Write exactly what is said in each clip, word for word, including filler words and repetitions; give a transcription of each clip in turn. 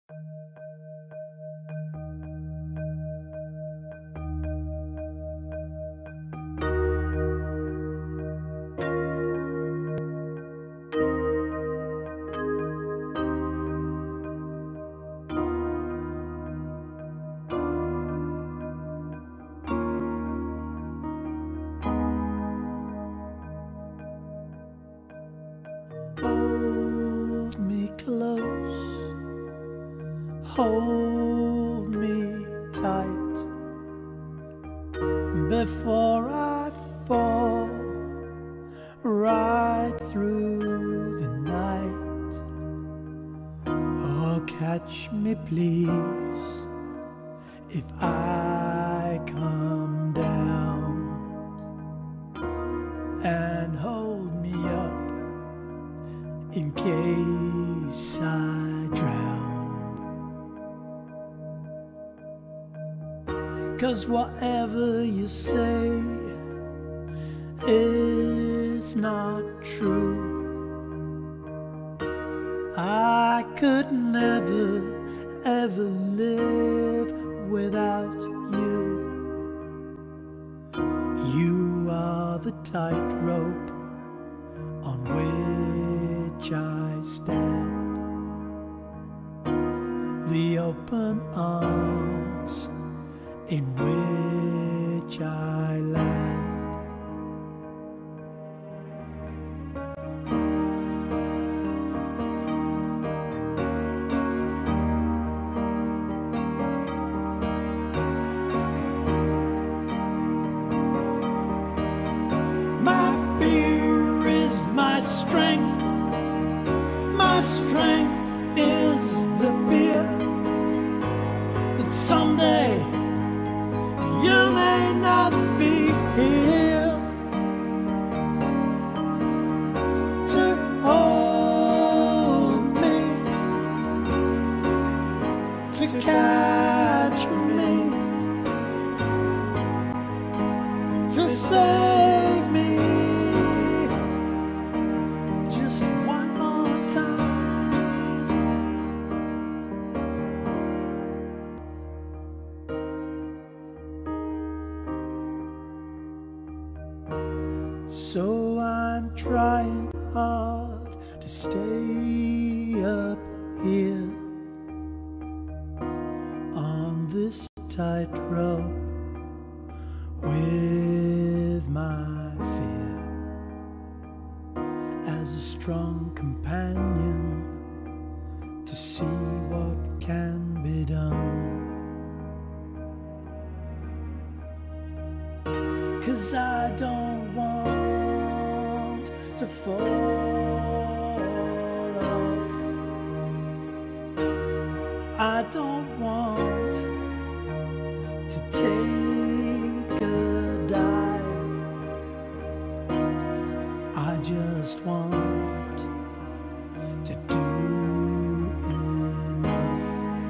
Hold me close, hold me tight, before I fall right through the night. Oh, catch me please if I come down, and hold me up in case I drown. 'Cause whatever you say is not true. I could never, ever live without you. You are the tightrope on which I stand, the open arms in which I land. My fear is my strength, my strength is the fear that someday you may not be here to hold me, to catch me, to save me just one more time. So I'm trying hard to stay up here on this tightrope with my fear as a strong companion to see what can be done. 'Cause I don't want to fall off. I don't want to take a dive. I just want to do enough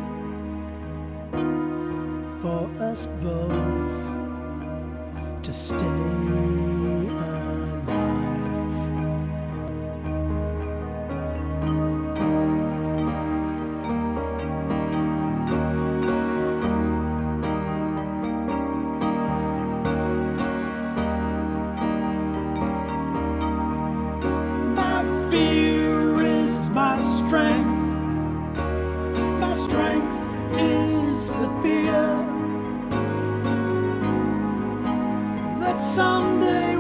for us both to stay alive. My fear is my strength, my strength is the fear that someday